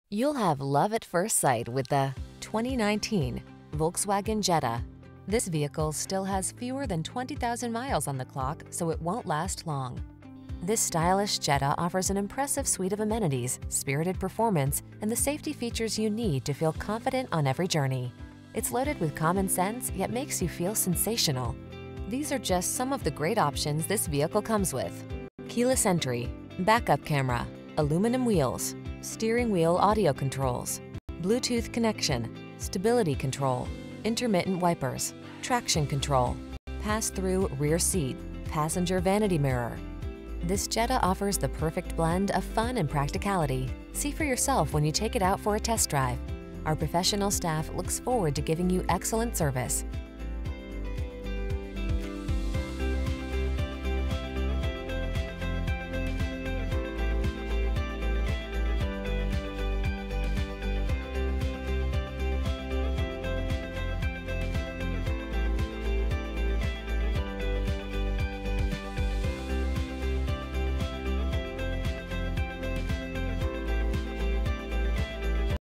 You'll have love at first sight with the 2019 Volkswagen Jetta. This vehicle still has fewer than 20,000 miles on the clock, so it won't last long. This stylish Jetta offers an impressive suite of amenities, spirited performance, and the safety features you need to feel confident on every journey. It's loaded with common sense, yet makes you feel sensational. These are just some of the great options this vehicle comes with: keyless entry, backup camera, aluminum wheels, steering wheel audio controls, Bluetooth connection, stability control, intermittent wipers, traction control, pass-through rear seat, passenger vanity mirror. This Jetta offers the perfect blend of fun and practicality. See for yourself when you take it out for a test drive. Our professional staff looks forward to giving you excellent service.